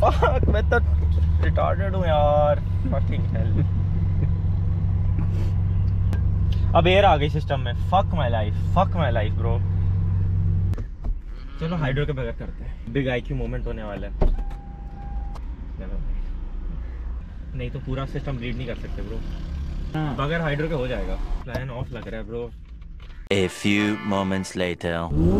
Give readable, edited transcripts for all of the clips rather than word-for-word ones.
Fuck मैं तो retarded हूँ यार। Fucking hell. अब एयर आ गई सिस्टम में। Fuck my life bro. चलो हाइड्रो के बगैर करते हैं। बिग आईक्यू मोमेंट होने वाला है। नहीं तो पूरा सिस्टम रीड नहीं कर सकते ब्रो। बगैर हाइड्रो के हो जाएगा। प्लान ऑफ लग रहा है bro. A few moments later.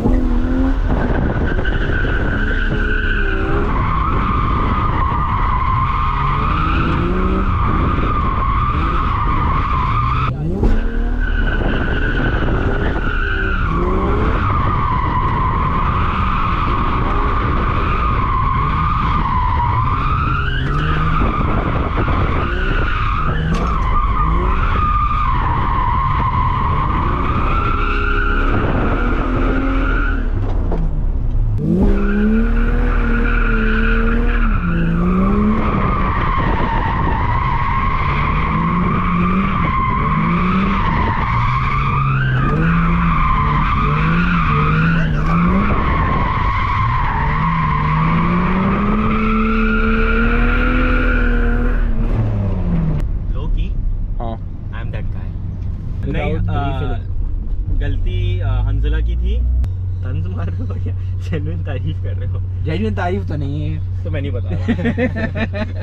गलती हंजला की थी। तंज मार रहे हो या जेन्युइन तारीफ कर रहे हो? जेन्युइन तारीफ तो नहीं है, तो मैं नहीं बता रहा।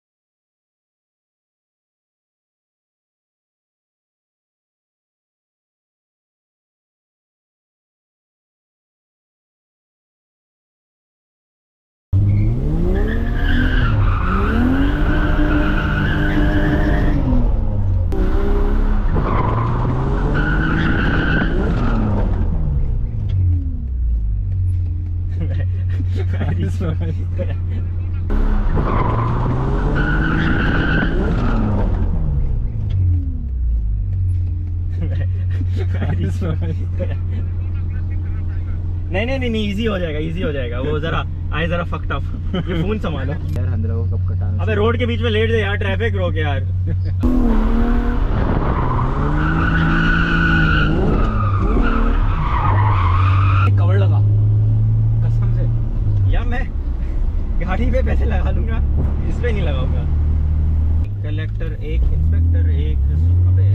नहीं इजी हो जाएगा वो जरा आए जरा फक्ड अप। ये फोन संभालो यार। हंद्रा को कब कटाना? अबे रोड के बीच में लेट दे यार, ट्रैफिक रोक यार। कवर लगा कसम से। या मैं गाड़ी पे पैसे लगा लूंगा, इस पे नहीं लगाऊंगा। कलेक्टर एक, इंस्पेक्टर एक। अबे